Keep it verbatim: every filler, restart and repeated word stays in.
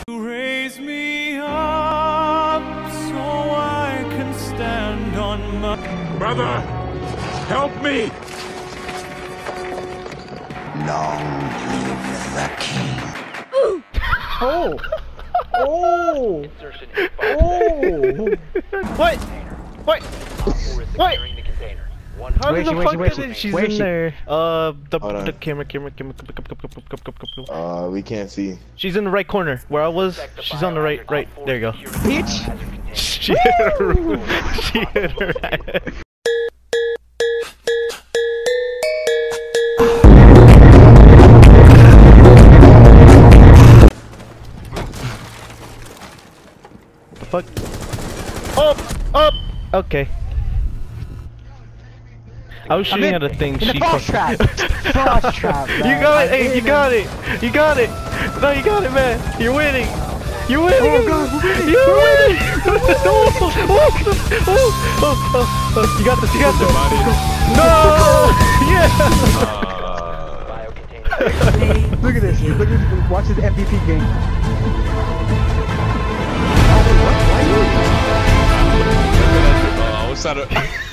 Raise me up so I can stand on my... Brother, help me! Long live the king. Oh! Oh! Oh! What? What? What? How Where the is she, where is fuck she, where is did she? it? She's Where is in she? there. Uh, the Hold on. the camera, camera, camera, camera, camera, camera, camera, camera, camera. Uh, we can't see. She's in the right corner where I was. She's on the right, right. There you go. Bitch! She hit her. She hit her. The fuck? Up, up. Okay. I was shooting at a thing. In the She cross trap! Cross trap, You man. got it. I Hey, you did got it. You got it. No, you got it, man. You're winning. You're winning. Oh, God, we're winning. You're winning. Oh, oh, oh, oh, oh. You got this. You got this. No. Yeah. Look at this. Look at this. Watch this M V P game. Uh, what's that?